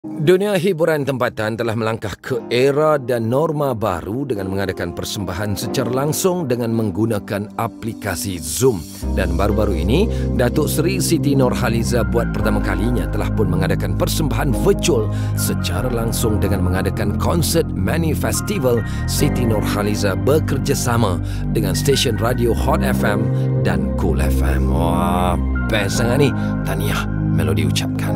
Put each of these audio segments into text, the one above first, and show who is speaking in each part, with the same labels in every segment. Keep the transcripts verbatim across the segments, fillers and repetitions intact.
Speaker 1: Dunia hiburan tempatan telah melangkah ke era dan norma baru dengan mengadakan persembahan secara langsung dengan menggunakan aplikasi Zoom. Dan baru-baru ini, Datuk Seri Siti Nurhaliza buat pertama kalinya telah pun mengadakan persembahan virtual secara langsung dengan mengadakan konsert Mani Festival Siti Nurhaliza bekerjasama dengan stesen radio Hot F M dan Cool F M. Wah, best sangat ni. Tahniah Melody ucapkan.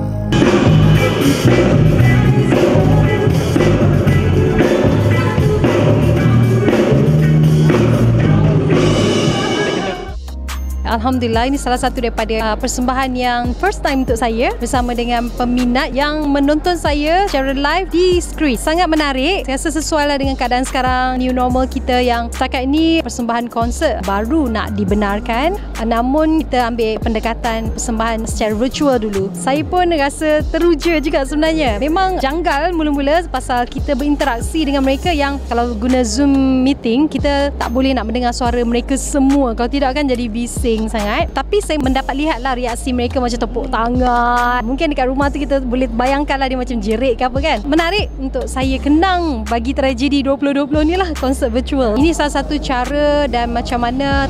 Speaker 2: Alhamdulillah, ini salah satu daripada uh, persembahan yang first time untuk saya bersama dengan peminat yang menonton saya secara live di skrin. Sangat menarik. Saya rasa sesuai lah dengan keadaan sekarang, new normal kita yang setakat ini persembahan konsert baru nak dibenarkan. Uh, namun kita ambil pendekatan persembahan secara virtual dulu. Saya pun rasa teruja juga sebenarnya. Memang janggal mula-mula pasal kita berinteraksi dengan mereka yang kalau guna Zoom meeting, kita tak boleh nak mendengar suara mereka semua. Kalau tidak kan jadi bising sangat. Tapi saya mendapat lihatlah reaksi mereka macam tepuk tangan. Mungkin dekat rumah tu kita boleh bayangkanlah dia macam jerit ke apa kan. Menarik untuk saya kenang bagi tragedi dua ribu dua puluh ni lah, konsert virtual. Ini salah satu cara dan macam mana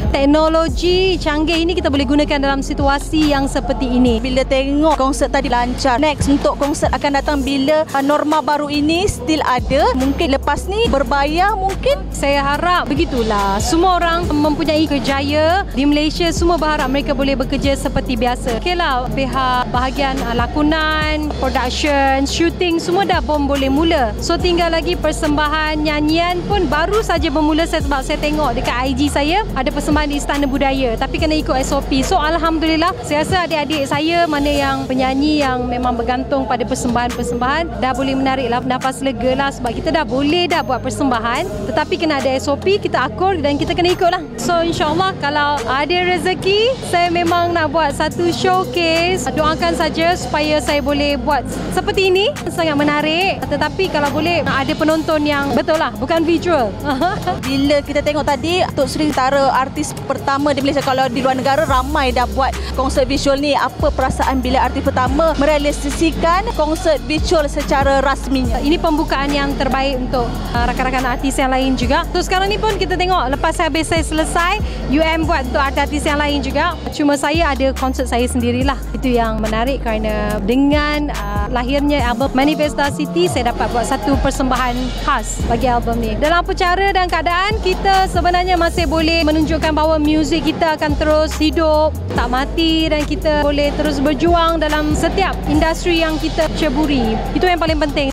Speaker 2: teknologi canggih ini kita boleh gunakan dalam situasi yang seperti ini.
Speaker 3: Bila tengok konsert tadi lancar, next untuk konsert akan datang bila norma baru ini still ada. Mungkin lepas ni berbayar mungkin.
Speaker 2: Saya harap begitulah. Semua orang mempunyai kerjaya di Malaysia, semua berharap mereka boleh bekerja seperti biasa. Okey lah, pihak bahagian lakonan, production, shooting semua dah pun boleh mula. So tinggal lagi persembahan nyanyian pun baru saja bermula sebab saya tengok dekat I G saya ada persembahan di Istana Budaya tapi kena ikut S O P. So Alhamdulillah, saya rasa adik-adik saya mana yang penyanyi yang memang bergantung pada persembahan-persembahan dah boleh menarik lah, nafas lega lah sebab kita dah boleh dah buat persembahan tetapi kena ada S O P, kita akur dan kita kena ikut lah. So insyaAllah kalau ada rezeki, saya memang nak buat satu showcase. Doakan saja supaya saya boleh buat seperti ini. Sangat menarik tetapi kalau boleh ada penonton yang betul lah, bukan visual.
Speaker 3: Bila kita tengok tadi, Datuk Seri antara artis pertama di Malaysia, kalau di luar negara ramai dah buat konsert visual ni. Apa perasaan bila artis pertama merealisasikan konsert visual secara rasminya?
Speaker 2: Ini pembukaan yang terbaik untuk uh, rakan-rakan artis yang lain juga. So sekarang ni pun kita tengok lepas habis saya selesai, U M buat untuk artis yang lain juga. Cuma saya ada konsert saya sendirilah. Itu yang menarik kerana dengan uh, lahirnya album Manifesta Siti, saya dapat buat satu persembahan khas bagi album ni. Dalam apa cara dan keadaan, kita sebenarnya masih boleh menunjukkan bahawa muzik kita akan terus hidup, tak mati dan kita boleh terus berjuang dalam setiap industri yang kita ceburi. Itu yang paling penting.